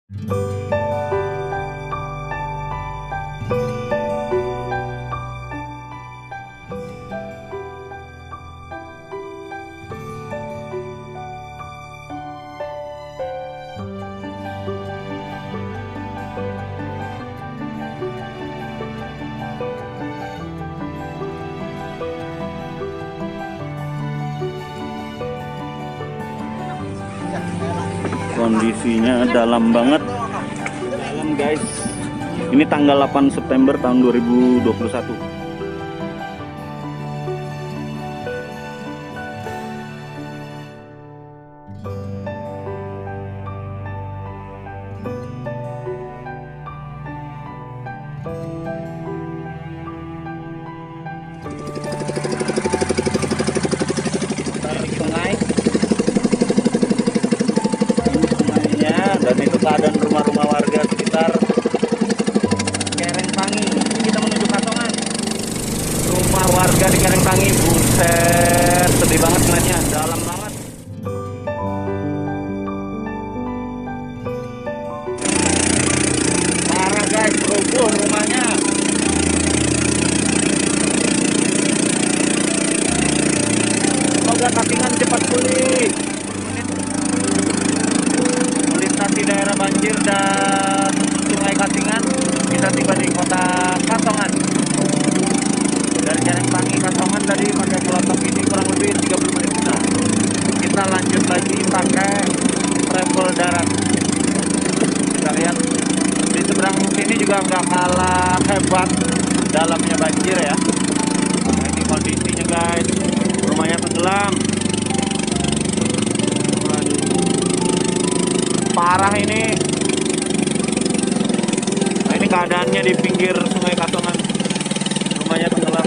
Kondisinya dalam banget, dalam guys. Ini tanggal 8 September tahun 2021. Dan itu keadaan rumah-rumah warga sekitar Kerengpangi. Ini kita menuju Kasongan. Rumah warga di Kerengpangi, buset, sedih banget ngeliatnya, dalam banget. Parah guys, roboh rumahnya. Semoga Katingan cepat pulih. Di daerah banjir dan Sungai Katingan, kita tiba di kota Kasongan. Dari Kerengpangi Kasongan tadi pakai Pulau ini kurang lebih 30 menit. Kita lanjut lagi pakai travel darat. Kita lihat di seberang sini juga nggak kalah hebat dalamnya banjir ya. Nah, ini kondisinya guys, rumahnya tenggelam. Parah ini. Nah, ini keadaannya di pinggir Sungai Kasongan. Rumahnya tenggelam.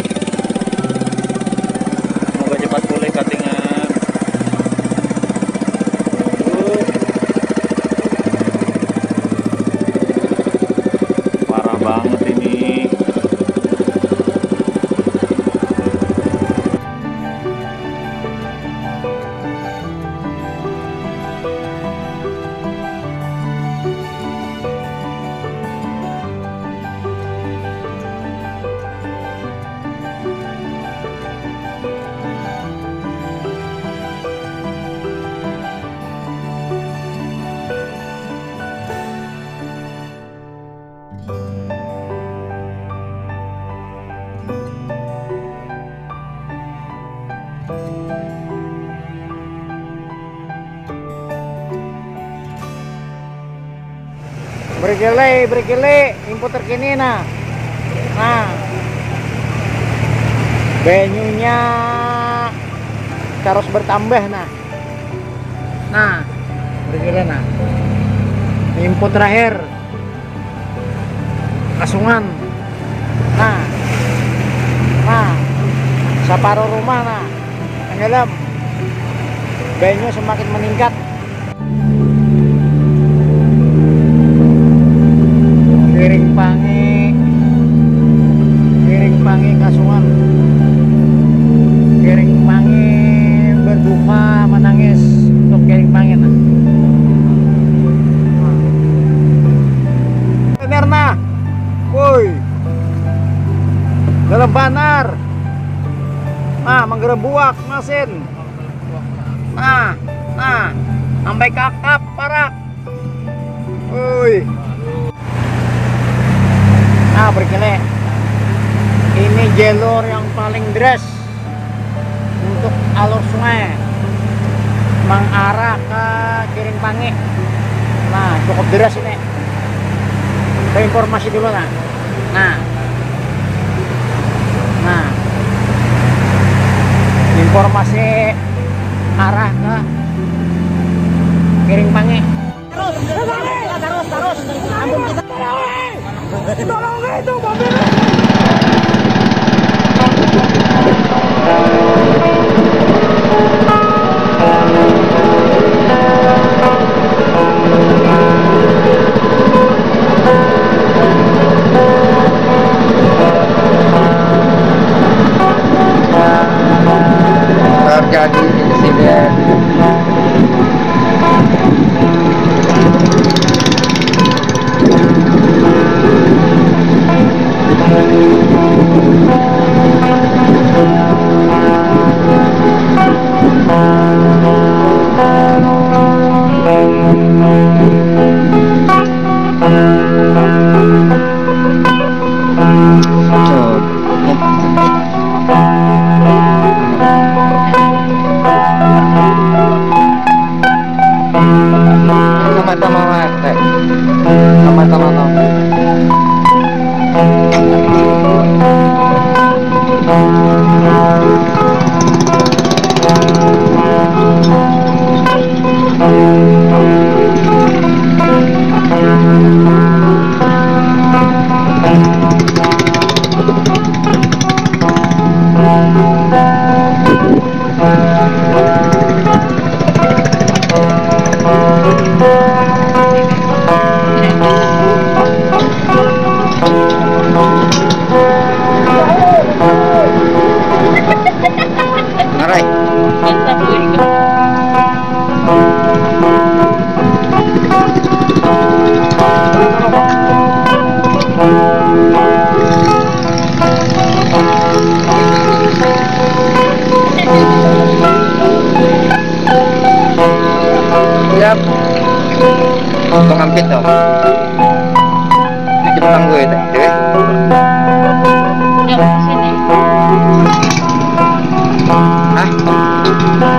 Semoga cepat pulih Katingan. Parah banget ini. Bergele, info terkini nah. Venunya terus bertambah nah. Bergele nah. Info terakhir Kasongan. Nah. Separuh rumah tenggelam. Venue semakin meningkat. Kerengpangi Kasongan. Kerengpangi berduka menangis untuk Kerengpangi bener nah. Woi, dalam banar menggerebuak mesin sampai kakap parak. Woi, bergele. Ini jalur yang paling deras untuk alur sungai mengarah ke Kerengpangi. Cukup deras ini. Kita informasi dulu informasi arah ke Kerengpangi. Terus. Ambung kita. Tolong itu mobilnya. Terjadi insiden Bang Ampit dong. Di Jepang gue tadi. Udah sini. Hah?